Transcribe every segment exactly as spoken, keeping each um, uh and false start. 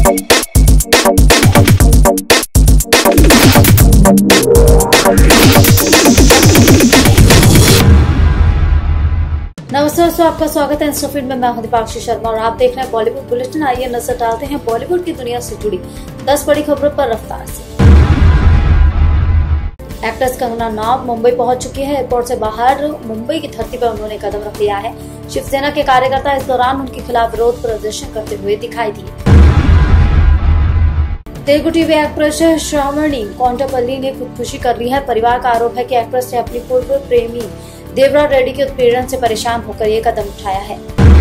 नमस्कार दोस्तों, आपका स्वागत है इंस्टाफीड में। मैं हूं दीपाक्षी शर्मा और आप देख रहे हैं बॉलीवुड बुलेटिन। आइए नजर डालते हैं बॉलीवुड की दुनिया से जुड़ी दस बड़ी खबरों पर रफ्तार से। एक्ट्रेस कंगना रनौत मुंबई पहुंच चुकी है। एयरपोर्ट से बाहर मुंबई की धरती पर उन्होंने कदम रख लिया है। शिवसेना के कार्यकर्ता इस दौरान उनके खिलाफ विरोध प्रदर्शन करते हुए दिखाई दिए। तेलुगु टीवी एक्ट्रेस श्रावणी कोंटापल्ली ने खुदकुशी कर ली है। परिवार का आरोप है कि एक्ट्रेस ने अपनी पूर्व प्रेमी देवरा रेड्डी के उत्पीड़न से परेशान होकर ये कदम उठाया है।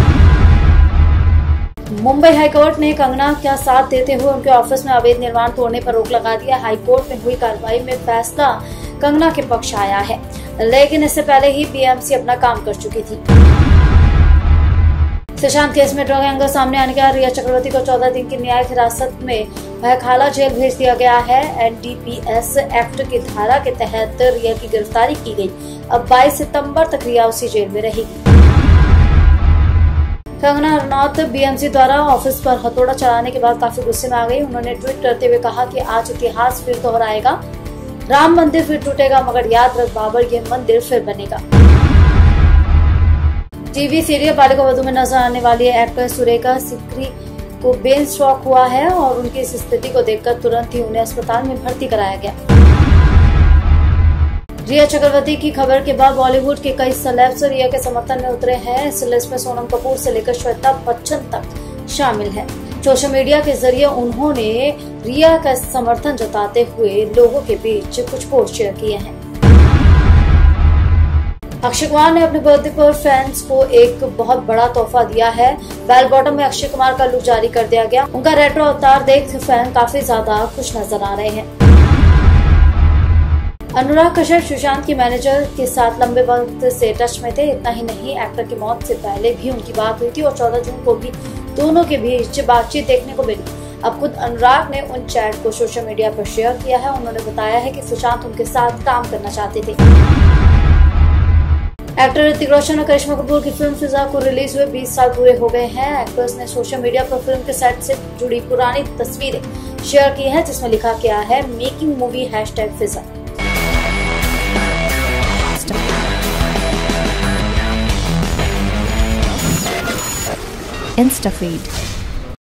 मुंबई हाईकोर्ट ने कंगना का साथ देते हुए उनके ऑफिस में अवैध निर्माण तोड़ने पर रोक लगा दिया। हाईकोर्ट में हुई कार्रवाई में फैसला कंगना के पक्ष आया है, लेकिन इससे पहले ही बीएमसी अपना काम कर चुकी थी। सुशांत केस में ड्रग एंगल सामने आने के बाद रिया चक्रवर्ती को चौदह दिन की न्यायिक हिरासत में भयखाला जेल भेज दिया गया है। एनडीपीएस एक्ट की धारा के तहत रिया की गिरफ्तारी की गई। अब बाईस सितंबर तक रिया उसी जेल में रहेगी। कंगना रनौत बीएमसी द्वारा ऑफिस पर हथौड़ा चलाने के बाद काफी गुस्से में आ गई। उन्होंने ट्वीट करते हुए कहा कि आज इतिहास फिर दोहराएगा, राम मंदिर फिर टूटेगा, मगर याद रख बाबर, ये मंदिर फिर बनेगा। टीवी सीरियल बालिका वधू में नजर आने वाली एक्ट्रेस सुरेखा सिकरी को ब्रेन स्ट्रोक हुआ है और उनकी इस स्थिति को देखकर तुरंत ही उन्हें अस्पताल में भर्ती कराया गया। रिया चक्रवर्ती की खबर के बाद बॉलीवुड के कई सेलेब्स रिया के समर्थन में उतरे हैं। इस लिस्ट में सोनम कपूर से लेकर श्वेता बच्चन तक शामिल है। सोशल मीडिया के जरिए उन्होंने रिया का समर्थन जताते हुए लोगों के बीच कुछ पोस्ट शेयर किए हैं। अक्षय कुमार ने अपने बर्थडे पर फैंस को एक बहुत बड़ा तोहफा दिया है। बेल बॉटम में अक्षय कुमार का लुक जारी कर दिया गया। उनका रेट्रो अवतार देख फैन काफी ज्यादा खुश नजर आ रहे हैं। अनुराग कश्यप सुशांत की मैनेजर के साथ लंबे वक्त से टच में थे। इतना ही नहीं, एक्टर की मौत से पहले भी उनकी बात हुई थी और चौदह जून को भी दोनों के बीच बातचीत देखने को मिली। अब खुद अनुराग ने उन चैट को सोशल मीडिया पर शेयर किया है। उन्होंने बताया है कि सुशांत उनके साथ काम करना चाहते थे। एक्टर ऋतिक रोशन और करिश्मा कपूर की फिल्म फिजा को रिलीज हुए बीस साल पूरे हो गए हैं। एक्ट्रेस ने सोशल मीडिया पर फिल्म के सेट से जुड़ी पुरानी तस्वीरें शेयर की हैं, जिसमें लिखा गया है making movie hashtag Fiza. InstaFeed